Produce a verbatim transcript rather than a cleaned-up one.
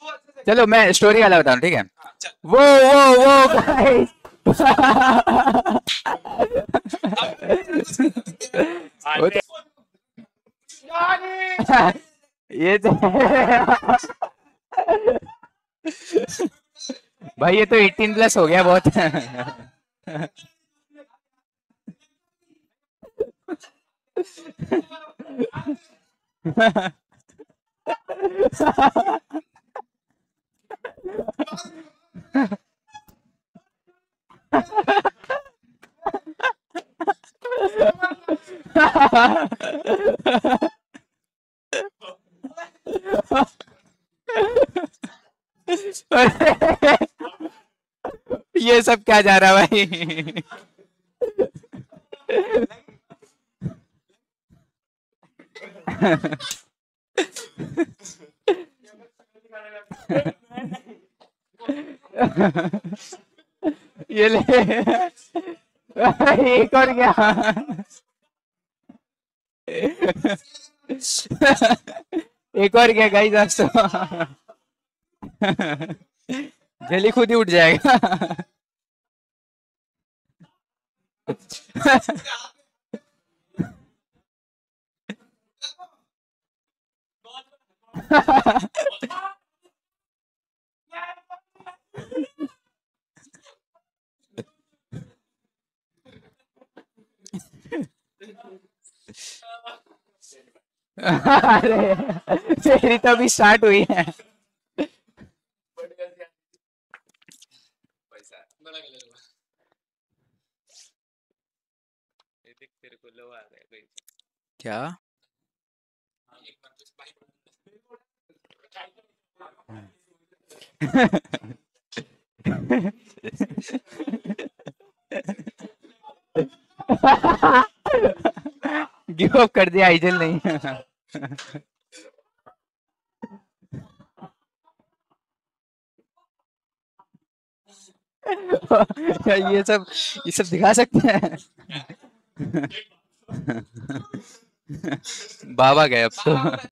चलो मैं स्टोरी वाला बताऊं, ठीक है। वो वो वो गाइस। वो तो ये तो भाई ये तो एटीन प्लस हो गया बहुत। ये सब क्या जा रहा है भाई? ये ले। एक और क्या? एक और क्या गाइस, आज तो जल्दी खुद ही उठ जाएगा। अरे मेरी तो अभी स्टार्ट हुई है। क्या? गिव अप कर दिया, आइजल नहीं। ये सब ये सब दिखा सकते हैं। बाबा गए अब तो।